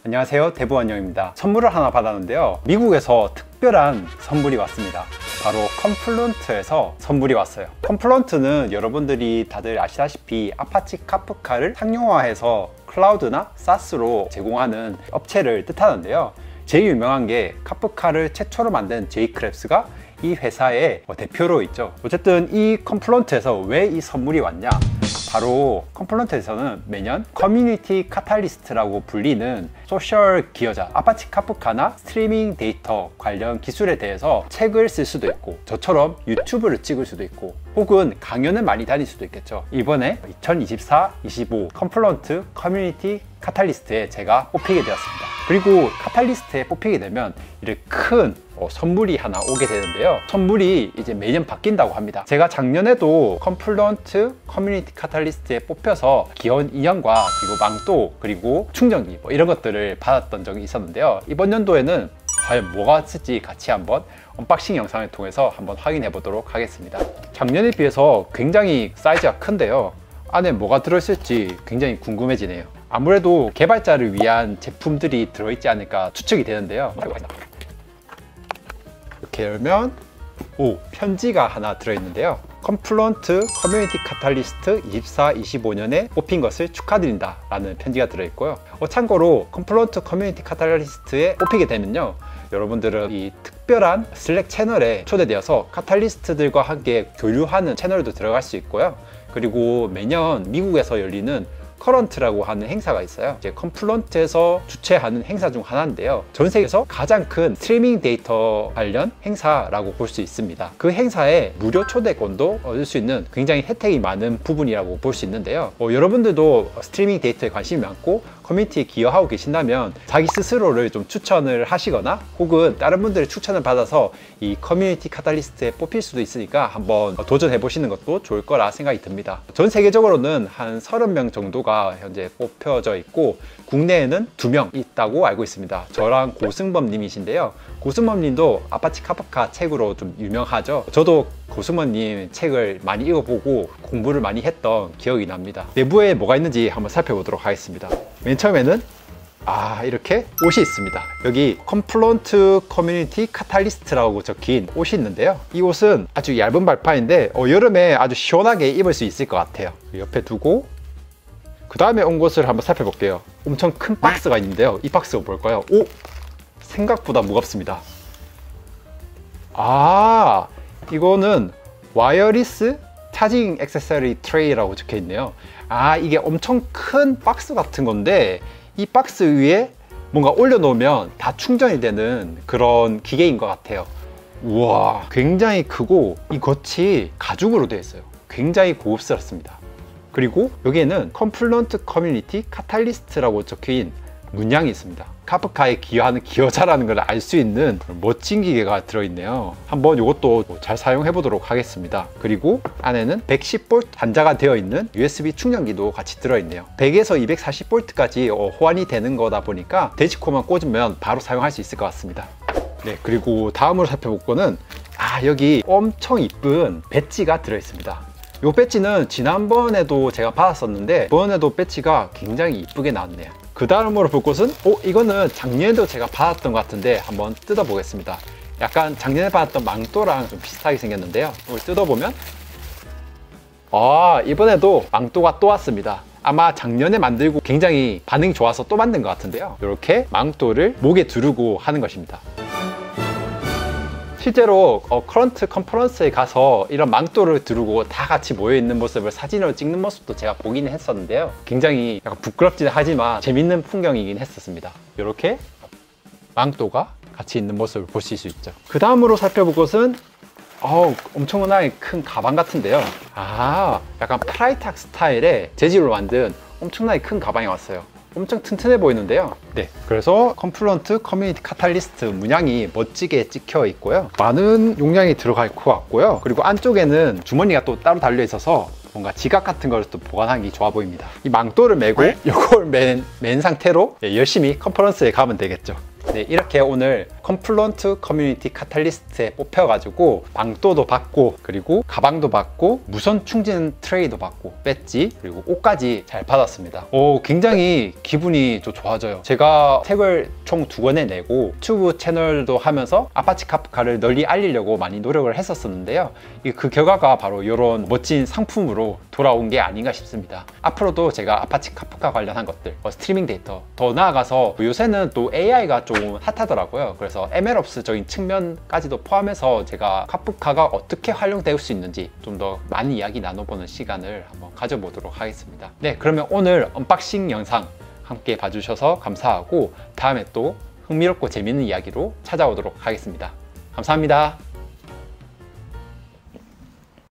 안녕하세요, 대부원영입니다. 선물을 하나 받았는데요, 미국에서 특별한 선물이 왔습니다. 바로 컴플런트에서 선물이 왔어요. 컴플런트는 여러분들이 다들 아시다시피 아파치 카프카를 상용화해서 클라우드나 사스로 제공하는 업체를 뜻하는데요, 제일 유명한 게 카프카를 최초로 만든 제이크랩스가 이 회사의 대표로 있죠. 어쨌든 이 컴플런트에서 왜 이 선물이 왔냐, 바로 컴플런트에서는 매년 커뮤니티 카탈리스트라고 불리는 소셜 기여자 아파치 카프카나 스트리밍 데이터 관련 기술에 대해서 책을 쓸 수도 있고, 저처럼 유튜브를 찍을 수도 있고, 혹은 강연을 많이 다닐 수도 있겠죠. 이번에 2024-25 컴플런트 커뮤니티 카탈리스트에 제가 뽑히게 되었습니다. 그리고 카탈리스트에 뽑히게 되면 이렇게 큰 선물이 하나 오게 되는데요, 선물이 이제 매년 바뀐다고 합니다. 제가 작년에도 컴플런트 커뮤니티 카탈리스트에 뽑혀서 기원 인형과 그리고 망토 그리고 충전기 이런 것들을 받았던 적이 있었는데요, 이번 연도에는 과연 뭐가 왔을지 같이 한번 언박싱 영상을 통해서 한번 확인해 보도록 하겠습니다. 작년에 비해서 굉장히 사이즈가 큰데요, 안에 뭐가 들어있을지 굉장히 궁금해지네요. 아무래도 개발자를 위한 제품들이 들어있지 않을까 추측이 되는데요, 이렇게 열면 편지가 하나 들어있는데요, 컴플런트 커뮤니티 카탈리스트 24-25년에 뽑힌 것을 축하드린다 라는 편지가 들어있고요. 참고로 컴플런트 커뮤니티 카탈리스트에 뽑히게 되면요, 여러분들은 이 특별한 슬랙 채널에 초대되어서 카탈리스트들과 함께 교류하는 채널도 들어갈 수 있고요. 그리고 매년 미국에서 열리는 커런트라고 하는 행사가 있어요. 이제 컴플런트에서 주최하는 행사 중 하나인데요, 전 세계에서 가장 큰 스트리밍 데이터 관련 행사라고 볼 수 있습니다. 그 행사에 무료 초대권도 얻을 수 있는 굉장히 혜택이 많은 부분이라고 볼 수 있는데요, 여러분들도 스트리밍 데이터에 관심이 많고 커뮤니티에 기여하고 계신다면 자기 스스로를 좀 추천을 하시거나 혹은 다른 분들의 추천을 받아서 이 커뮤니티 카탈리스트에 뽑힐 수도 있으니까 한번 도전해 보시는 것도 좋을 거라 생각이 듭니다. 전 세계적으로는 한 30명 정도가 현재 뽑혀져 있고, 국내에는 2명 있다고 알고 있습니다. 저랑 고승범 님이신데요, 고승범 님도 아파치 카프카 책으로 좀 유명하죠. 저도 고승범 님 책을 많이 읽어보고 공부를 많이 했던 기억이 납니다. 내부에 뭐가 있는지 한번 살펴보도록 하겠습니다. 맨 처음에는 이렇게 옷이 있습니다. 여기 컴플런트 커뮤니티 카탈리스트라고 적힌 옷이 있는데요, 이 옷은 아주 얇은 발판인데 여름에 아주 시원하게 입을 수 있을 것 같아요. 옆에 두고 그 다음에 온 것을 한번 살펴볼게요. 엄청 큰 박스가 있는데요, 이 박스가 뭘까요? 생각보다 무겁습니다. 이거는 와이어리스 차징 액세서리 트레이라고 적혀 있네요. 이게 엄청 큰 박스 같은 건데, 이 박스 위에 뭔가 올려놓으면 다 충전이 되는 그런 기계인 것 같아요. 우와, 굉장히 크고 이 겉이 가죽으로 되어 있어요. 굉장히 고급스럽습니다. 그리고 여기에는 컴플런트 커뮤니티 카탈리스트라고 적힌 문양이 있습니다. 카프카에 기여하는 기여자라는 걸 알 수 있는 멋진 기계가 들어있네요. 한번 이것도 잘 사용해 보도록 하겠습니다. 그리고 안에는 110V 단자가 되어 있는 USB 충전기도 같이 들어있네요. 100에서 240V까지 호환이 되는 거다 보니까 대시코만 꽂으면 바로 사용할 수 있을 것 같습니다. 네, 그리고 다음으로 살펴볼 거는 여기 엄청 이쁜 배지가 들어있습니다. 이 배지는 지난번에도 제가 받았었는데 이번에도 배지가 굉장히 이쁘게 나왔네요. 그 다음으로 볼 것은 이거는 작년에도 제가 받았던 것 같은데 한번 뜯어 보겠습니다. 약간 작년에 받았던 망토랑 좀 비슷하게 생겼는데요, 이걸 뜯어보면 이번에도 망토가 또 왔습니다. 아마 작년에 만들고 굉장히 반응이 좋아서 또 만든 것 같은데요, 이렇게 망토를 목에 두르고 하는 것입니다. 실제로 커런트 컨퍼런스에 가서 이런 망토를 두르고 다 같이 모여있는 모습을 사진으로 찍는 모습도 제가 보긴 했었는데요, 굉장히 약간 부끄럽지는 하지만 재밌는 풍경이긴 했었습니다. 이렇게 망토가 같이 있는 모습을 보실 수 있죠. 그 다음으로 살펴볼 것은 엄청나게 큰 가방 같은데요, 약간 프라이탁 스타일의 재질로 만든 엄청나게 큰 가방이 왔어요. 엄청 튼튼해 보이는데요. 네, 그래서 컴플런트 커뮤니티 카탈리스트 문양이 멋지게 찍혀 있고요, 많은 용량이 들어갈 것 같고요. 그리고 안쪽에는 주머니가 또 따로 달려 있어서 뭔가 지갑 같은 걸 또 보관하기 좋아 보입니다. 이 망토를 메고 이걸 맨 상태로 열심히 컨퍼런스에 가면 되겠죠. 네, 이렇게 오늘 컴플런트 커뮤니티 카탈리스트에 뽑혀가지고 방도도 받고, 그리고 가방도 받고, 무선 충전 트레이도 받고, 배지, 그리고 옷까지 잘 받았습니다. 굉장히 기분이 좀 좋아져요. 제가 책을 총 2권에 내고 유튜브 채널도 하면서 아파치 카프카를 널리 알리려고 많이 노력을 했었는데요. 그 결과가 바로 이런 멋진 상품으로 돌아온 게 아닌가 싶습니다. 앞으로도 제가 아파치 카프카 관련한 것들, 스트리밍 데이터, 더 나아가서 요새는 또 AI가 좀 핫하더라고요. 그래서 MLOps적인 측면까지도 포함해서 제가 카프카가 어떻게 활용될 수 있는지 좀 더 많이 이야기 나눠보는 시간을 한번 가져보도록 하겠습니다. 네, 그러면 오늘 언박싱 영상 함께 봐주셔서 감사하고, 다음에 또 흥미롭고 재밌는 이야기로 찾아오도록 하겠습니다. 감사합니다.